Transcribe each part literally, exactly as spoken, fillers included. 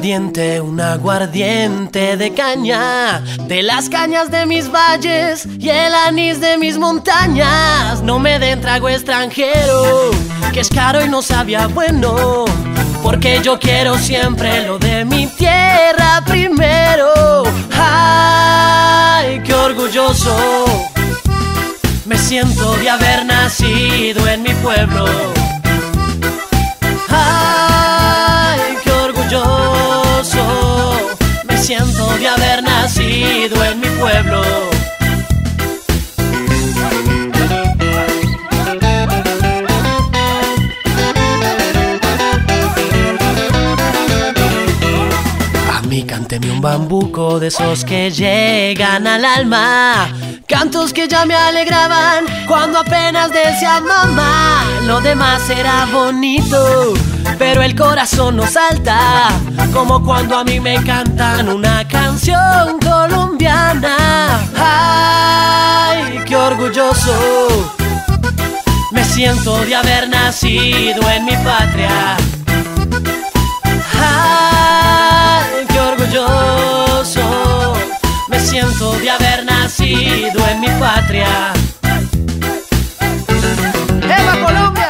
aguardiente, un aguardiente de caña, de las cañas de mis valles y el anís de mis montañas. No me den trago extranjero, que es caro y no sabía bueno, porque yo quiero siempre lo de mi tierra primero. Ay, qué orgulloso me siento de haber nacido en mi pueblo. Ay, qué orgulloso me siento de haber nacido en mi pueblo. A mí cánteme un bambuco de esos que llegan al alma, cantos que ya me alegraban cuando apenas decía mamá. Lo demás era bonito, pero el corazón no salta, como cuando a mí me cantan una canción colombiana. Ay, qué orgulloso me siento de haber nacido en mi patria. Ay, qué orgulloso me siento de haber nacido en mi patria. ¡Eva Colombia!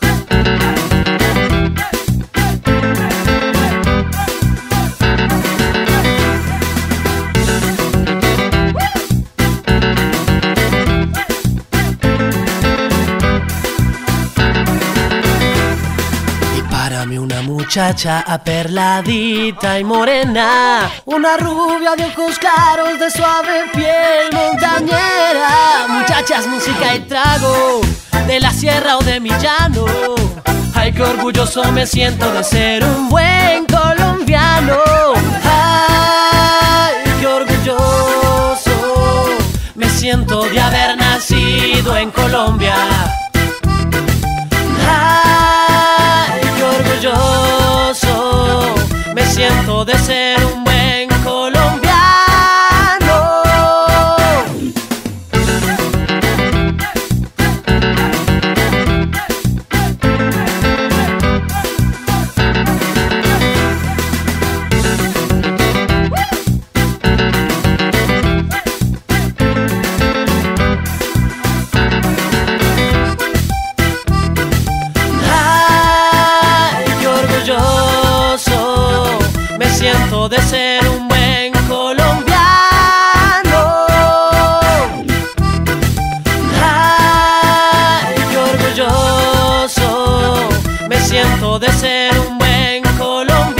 Una muchacha aperladita y morena, una rubia de ojos claros, de suave piel montañera. Muchachas, música y trago, de la sierra o de mi llano. Ay, qué orgulloso me siento de ser un buen colombiano. Ay, qué orgulloso me siento de haber nacido en Colombia. Orgulloso me siento de ser un buen colombiano. Me siento de ser un buen colombiano. Ay, qué orgulloso me siento de ser un buen colombiano.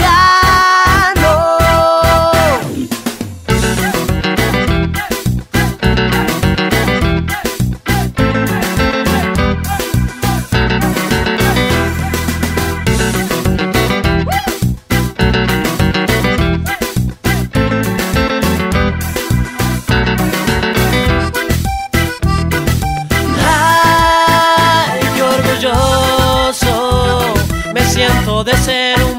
Me siento de ser un